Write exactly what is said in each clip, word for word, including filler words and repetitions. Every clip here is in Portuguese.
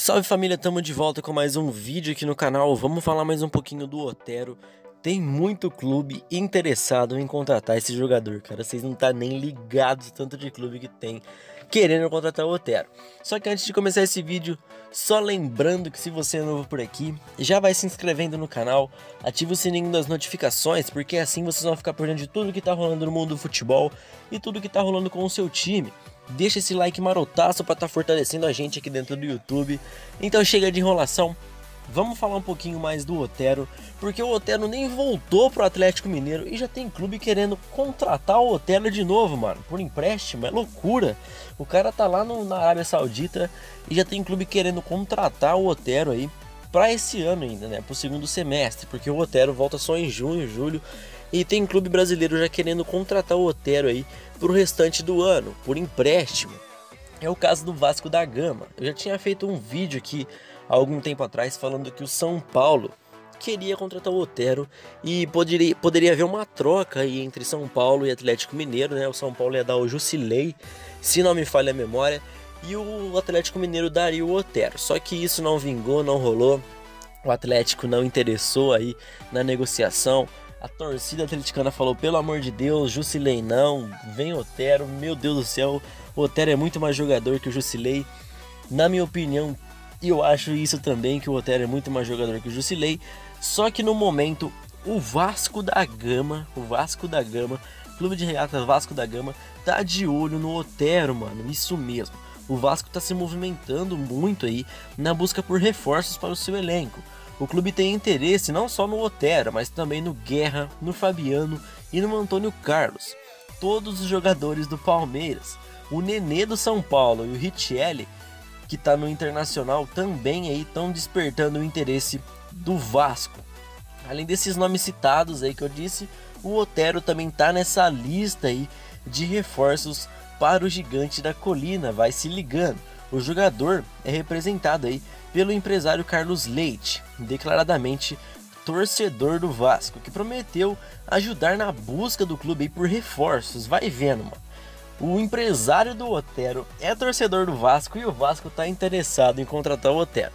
Salve família, tamo de volta com mais um vídeo aqui no canal. Vamos falar mais um pouquinho do Otero. Tem muito clube interessado em contratar esse jogador, cara. Vocês não tá nem ligados tanto de clube que tem querendo contratar o Otero. Só que antes de começar esse vídeo, só lembrando que se você é novo por aqui, já vai se inscrevendo no canal, ativa o sininho das notificações, porque assim vocês vão ficar por dentro de tudo que tá rolando no mundo do futebol e tudo que tá rolando com o seu time. Deixa esse like marotaço para estar tá fortalecendo a gente aqui dentro do YouTube. Então chega de enrolação, vamos falar um pouquinho mais do Otero, porque o Otero nem voltou pro Atlético Mineiro e já tem clube querendo contratar o Otero de novo, mano, por empréstimo. É loucura. O cara tá lá no, na Arábia Saudita e já tem clube querendo contratar o Otero aí para esse ano ainda, né, pro segundo semestre, porque o Otero volta só em junho, julho. E tem clube brasileiro já querendo contratar o Otero aí pro restante do ano, por empréstimo. É o caso do Vasco da Gama. Eu já tinha feito um vídeo aqui há algum tempo atrás falando que o São Paulo queria contratar o Otero e poderia, poderia haver uma troca aí entre São Paulo e Atlético Mineiro, né? O São Paulo ia dar o Jusilei, se não me falha a memória, e o Atlético Mineiro daria o Otero. Só que isso não vingou, não rolou. O Atlético não interessou aí na negociação. A torcida atleticana falou, pelo amor de Deus, Jusilei não, vem Otero, meu Deus do céu, o Otero é muito mais jogador que o Jusilei. Na minha opinião, e eu acho isso também, que o Otero é muito mais jogador que o Jusilei. Só que no momento, o Vasco da Gama, o Vasco da Gama, Clube de Regata Vasco da Gama, tá de olho no Otero, mano, isso mesmo. O Vasco tá se movimentando muito aí na busca por reforços para o seu elenco. O clube tem interesse não só no Otero, mas também no Guerra, no Fabiano e no Antônio Carlos. Todos os jogadores do Palmeiras. O Nenê do São Paulo e o Richelli, que está no Internacional, também aí estão despertando o interesse do Vasco. Além desses nomes citados aí que eu disse, o Otero também está nessa lista aí de reforços para o Gigante da Colina. Vai se ligando. O jogador é representado aí pelo empresário Carlos Leite, declaradamente torcedor do Vasco, que prometeu ajudar na busca do clube aí por reforços. Vai vendo, mano. O empresário do Otero é torcedor do Vasco e o Vasco tá interessado em contratar o Otero.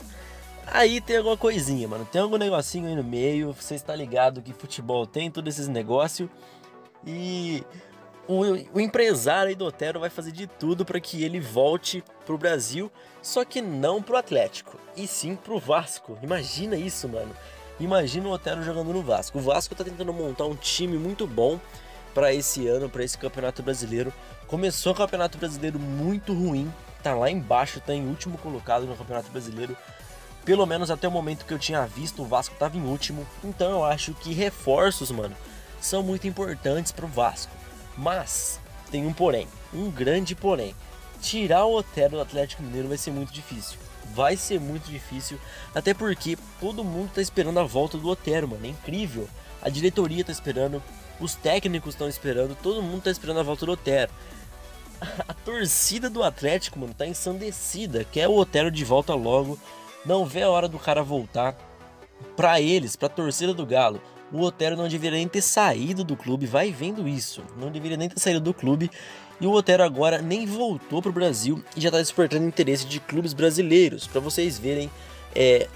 Aí tem alguma coisinha, mano. Tem algum negocinho aí no meio. Você está ligado que futebol tem todos esses negócios. E o, o empresário aí do Otero vai fazer de tudo para que ele volte pro Brasil, só que não pro Atlético, e sim pro Vasco. Imagina isso, mano. Imagina o Otero jogando no Vasco. O Vasco tá tentando montar um time muito bom para esse ano, para esse Campeonato Brasileiro. Começou o Campeonato Brasileiro muito ruim, tá lá embaixo, tá em último colocado no Campeonato Brasileiro. Pelo menos até o momento que eu tinha visto, o Vasco tava em último. Então eu acho que reforços, mano, são muito importantes pro Vasco. Mas tem um porém, um grande porém. Tirar o Otero do Atlético Mineiro vai ser muito difícil. Vai ser muito difícil, até porque todo mundo tá esperando a volta do Otero, mano. É incrível. A diretoria tá esperando, os técnicos estão esperando, todo mundo tá esperando a volta do Otero. A torcida do Atlético, mano, tá ensandecida, quer o Otero de volta logo. Não vê a hora do cara voltar. Pra eles, pra torcida do Galo, o Otero não deveria nem ter saído do clube. Vai vendo isso, não deveria nem ter saído do clube. E o Otero agora nem voltou pro Brasil e já tá despertando interesse de clubes brasileiros. Pra vocês verem é,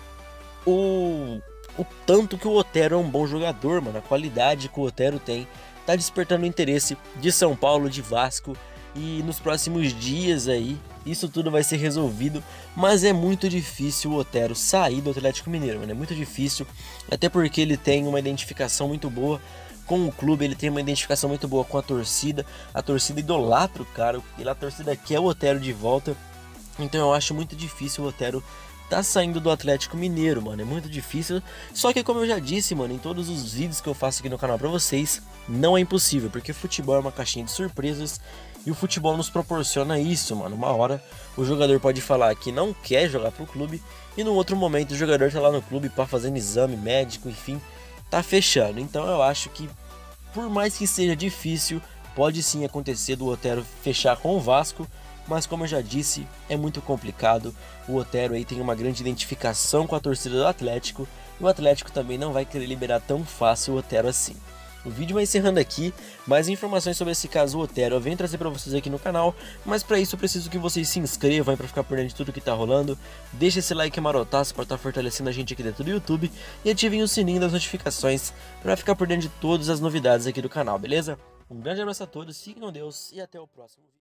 o, o tanto que o Otero é um bom jogador, mano. A qualidade que o Otero tem tá despertando interesse de São Paulo, de Vasco. E nos próximos dias aí, isso tudo vai ser resolvido. Mas é muito difícil o Otero sair do Atlético Mineiro, mano. É muito difícil, até porque ele tem uma identificação muito boa com o clube, ele tem uma identificação muito boa com a torcida. A torcida idolatra o cara, e a torcida quer o Otero de volta. Então eu acho muito difícil o Otero tá saindo do Atlético Mineiro, mano. É muito difícil. Só que como eu já disse, mano, em todos os vídeos que eu faço aqui no canal pra vocês, não é impossível, porque futebol é uma caixinha de surpresas. E o futebol nos proporciona isso, mano. Uma hora o jogador pode falar que não quer jogar pro clube, e no outro momento o jogador tá lá no clube para fazendo exame médico, enfim, tá fechando. Então eu acho que, por mais que seja difícil, pode sim acontecer do Otero fechar com o Vasco. Mas como eu já disse, é muito complicado. O Otero aí tem uma grande identificação com a torcida do Atlético, e o Atlético também não vai querer liberar tão fácil o Otero assim. O vídeo vai encerrando aqui, mais informações sobre esse caso Otero eu venho trazer pra vocês aqui no canal, mas pra isso eu preciso que vocês se inscrevam pra ficar por dentro de tudo que tá rolando, deixa esse like marotaço pra estar fortalecendo a gente aqui dentro do YouTube e ativem o sininho das notificações pra ficar por dentro de todas as novidades aqui do canal, beleza? Um grande abraço a todos, fiquem com Deus e até o próximo vídeo.